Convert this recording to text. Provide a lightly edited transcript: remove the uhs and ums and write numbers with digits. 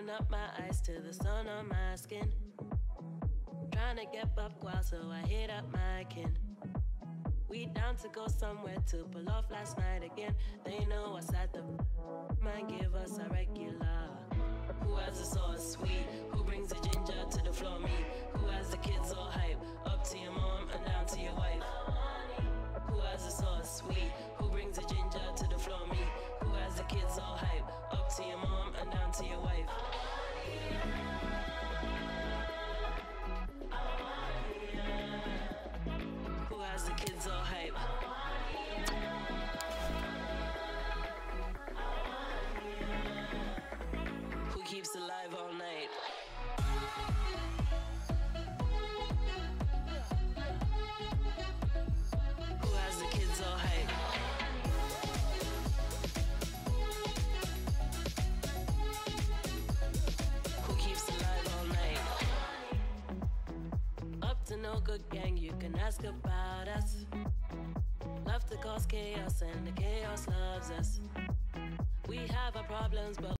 open up my eyes to the sun on my skin. Trying to get up while so I hit up my kin. We down to go somewhere to pull off last night again. They know us at the man, give us a regular. Who has the sauce sweet? Who brings the ginger to the floor? Me. Who has the kids all hype? Up to your mom and down to your wife. Who has the sauce sweet? Who brings the ginger to the floor? Me. Who has the kids all hype? Up to your mom and down to your wife. Who has the kids all hype? Who keeps alive all night? Who has the kids all hype? Who keeps alive all night? Up to no good gang, you can ask about us. Love to cause chaos and the chaos loves us. We have our problems, but